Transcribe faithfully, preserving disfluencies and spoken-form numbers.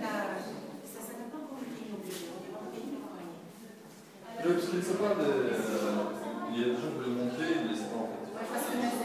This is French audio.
ça n'a pas encore été inauguré. On est en train de Oui, parce qu'il ne sait pas, des... il y a des gens qui veulent le montrer, mais c'est pas en fait.